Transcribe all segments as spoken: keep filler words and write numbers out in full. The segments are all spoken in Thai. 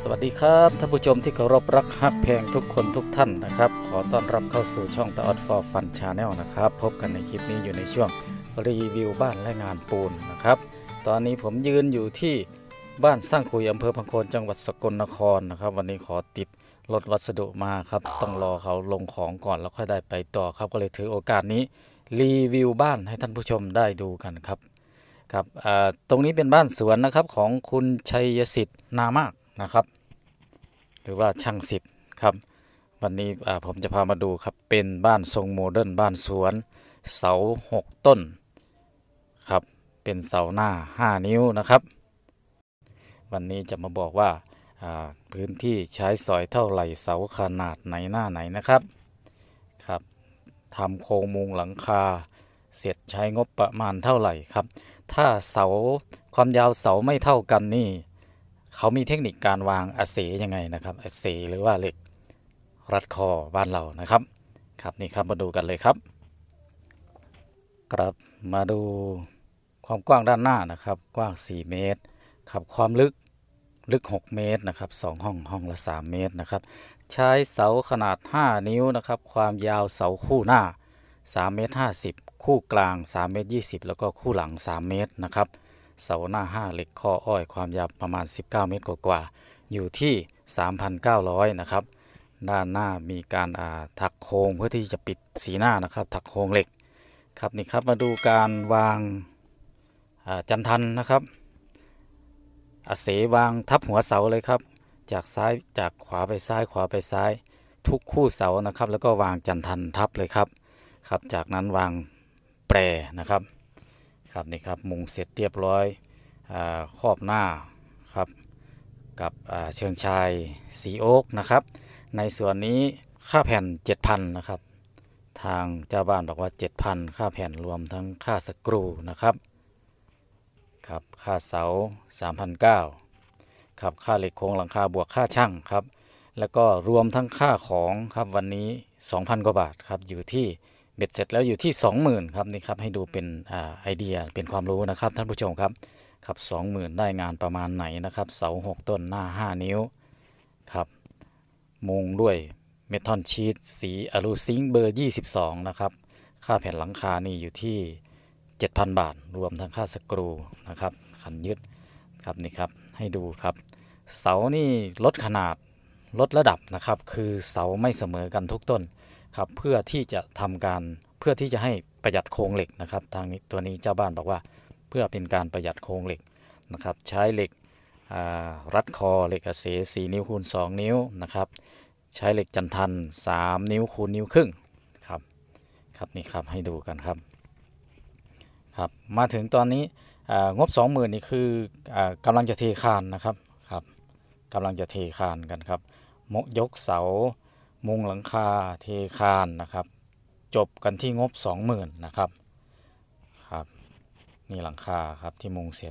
สวัสดีครับท่านผู้ชมที่เคารพรักฮักแพงทุกคนทุกท่านนะครับขอต้อนรับเข้าสู่ช่องตะออดฟอร์ฟันชาแนลนะครับพบกันในคลิปนี้อยู่ในช่วงรีวิวบ้านและงานปูนนะครับตอนนี้ผมยืนอยู่ที่บ้านสร้างคุยอำเภอพังโคนจังหวัดสกลนครนะครับวันนี้ขอติดรถวัสดุมาครับต้องรอเขาลงของก่อนแล้วค่อยได้ไปต่อครับก็เลยถือโอกาสนี้รีวิวบ้านให้ท่านผู้ชมได้ดูกันครับครับตรงนี้เป็นบ้านสวนนะครับของคุณชัยสิทธิ์นามากนะครับหรือว่าช่างสิทธิ์ครับวันนี้ผมจะพามาดูครับเป็นบ้านทรงโมเดิร์นบ้านสวนเสาหกต้นครับเป็นเสาหน้าห้านิ้วนะครับวันนี้จะมาบอกว่าพื้นที่ใช้สอยเท่าไหร่เสาขนาดไหนหน้าไหนนะครับครับทำโครงมุงหลังคาเสร็จใช้งบประมาณเท่าไหร่ครับถ้าเสาความยาวเสาไม่เท่ากันนี่เขามีเทคนิคการวางอาเสยังไงนะครับอาเสหรือว่าเหล็กรัดคอบ้านเรานะครับครับนี่ครับมาดูกันเลยครับครับมาดูความกว้างด้านหน้านะครับกว้างสี่เมตรครับความลึกลึกหกเมตรนะครับสองห้องห้องละสามเมตรนะครับใช้เสาขนาดห้านิ้วนะครับความยาวเสาคู่หน้าสามเมตรห้าสิบคู่กลางสามเมตรยี่สิบแล้วก็คู่หลังสามเมตรนะครับเสาหน้าห้าเหล็กข้ออ้อยความยาวประมาณสิบเก้าเมตรกว่าๆอยู่ที่ สามพันเก้าร้อย นะครับด้านหน้ามีการถักโครงเพื่อที่จะปิดสีหน้านะครับถักโครงเหล็กครับนี่ครับมาดูการวางจันทันนะครับอาเสวางทับหัวเสาเลยครับจากซ้ายจากขวาไปซ้ายขวาไปซ้ายทุกคู่เสานะครับแล้วก็วางจันทันทับเลยครับครับจากนั้นวางแปรนะครับครับนี่ครับมุงเสร็จเรียบร้อยอ่าครอบหน้าครับกับเชิงชายสีโอ๊กนะครับในส่วนนี้ค่าแผ่น เจ็ดพัน นะครับทางเจ้าบ้านบอกว่า เจ็ดพัน ค่าแผ่นรวมทั้งค่าสกรูนะครับครับค่าเสา สามพันเก้าร้อย ครับค่าเหล็กโครงหลังคาบวกค่าช่างครับแล้วก็รวมทั้งค่าของครับวันนี้ สองพัน กว่าบาทครับอยู่ที่เบ็ดเสร็จแล้วอยู่ที่ สองหมื่น ครับนี่ครับให้ดูเป็นอ่าไอเดียเป็นความรู้นะครับท่านผู้ชมครับครับ สองหมื่น ได้งานประมาณไหนนะครับเสาหกต้นหน้าห้านิ้วครับมุงด้วยเมทัลชีทสีอะลูซิงค์เบอร์ยี่สิบสองนะครับค่าแผ่นหลังคานี่อยู่ที่ เจ็ดพัน บาทรวมทั้งค่าสกรูนะครับขันยึดครับนี่ครับให้ดูครับเสานี่ลดขนาดลดระดับนะครับคือเสาไม่เสมอกันทุกต้นครับเพื่อที่จะทำการเพื่อที่จะให้ประหยัดโครงเหล็กนะครับทางนี้ตัวนี้เจ้าบ้านบอกว่าเพื่อเป็นการประหยัดโครงเหล็กนะครับใช้เหล็กรัดคอเหล็กอาเสสี่นิ้วคูณสองนิ้วนะครับใช้เหล็กจันทันสามนิ้วคูณนิ้วครึ่งครับครับนี่ครับให้ดูกันครับครับมาถึงตอนนี้งบ สองหมื่น นี่คือกำลังจะเทคานนะครับครับกำลังจะเทคานกันครับมกยกเสามุงหลังคาเทคานนะครับจบกันที่งบ สองหมื่น นะครับครับนี่หลังคาครับที่มุงเสร็จ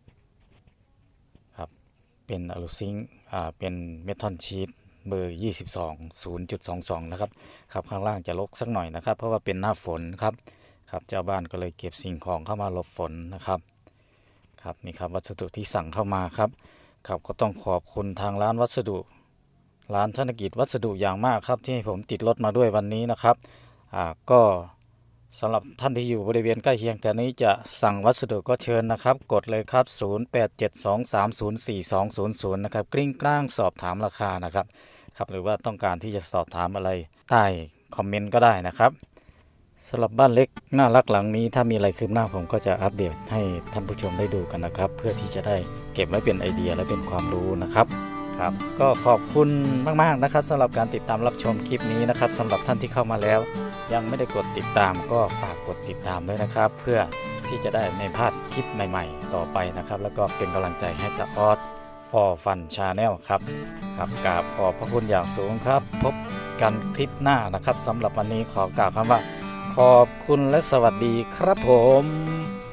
ครับเป็นอะลูซิงค์อ่าเป็นเมทัลชีทเบอร์ยี่สิบสอง ศูนย์จุดสองสอง นะครับครับข้างล่างจะรกสักหน่อยนะครับเพราะว่าเป็นหน้าฝนครับครับเจ้าบ้านก็เลยเก็บสิ่งของเข้ามาหลบฝนนะครับครับนี่ครับวัสดุที่สั่งเข้ามาครับครับก็ต้องขอบคุณทางร้านวัสดุร้านธนกิจวัสดุอย่างมากครับที่ให้ผมติดรถมาด้วยวันนี้นะครับอ่าก็สำหรับท่านที่อยู่บริเวณใกล้เคียงแต่นี้จะสั่งวัสดุก็เชิญนะครับกดเลยครับศูนย์ แปด เจ็ด สอง สาม ศูนย์ สี่ สอง ศูนย์ ศูนย์นะครับกลิ้งกลางสอบถามราคานะครับครับหรือว่าต้องการที่จะสอบถามอะไรใต้คอมเมนต์ก็ได้นะครับสำหรับบ้านเล็กน่ารักหลังนี้ถ้ามีอะไรคืบหน้าผมก็จะอัปเดตให้ท่านผู้ชมได้ดูกันนะครับเพื่อที่จะได้เก็บไว้เป็นไอเดียและเป็นความรู้นะครับครับก็ขอบคุณมากๆนะครับสำหรับการติดตามรับชมคลิปนี้นะครับสำหรับท่านที่เข้ามาแล้วยังไม่ได้กดติดตามก็ฝากกดติดตามด้วยนะครับเพื่อที่จะได้ไม่พลาดคลิปใหม่ๆต่อไปนะครับแล้วก็เป็นกำลังใจให้ตะออด for fun channel ครับครับกราบขอบพระคุณอย่างสูงครับพบกันคลิปหน้านะครับสำหรับวันนี้ขอกล่าวคำว่าขอบคุณและสวัสดีครับผม